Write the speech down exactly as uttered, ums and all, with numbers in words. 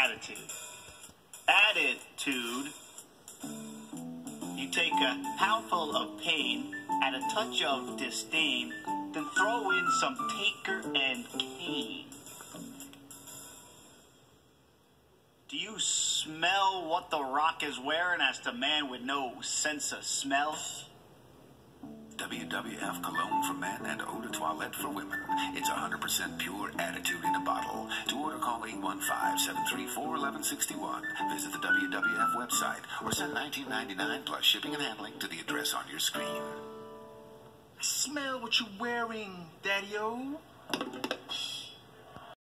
attitude. Attitude. You take a poundful of pain, add a touch of disdain, then throw in some Taker and Cain. Do you smell what The Rock is wearing? Asked a man with no sense of smell. W W F Cologne for men and Eau de Toilette for women. It's one hundred percent pure attitude in a bottle. To order, call eight one five, seven three four, one one six one. Visit the W W F website or send nineteen ninety-nine plus shipping and handling to the address on your screen. I smell what you're wearing, Daddy-O.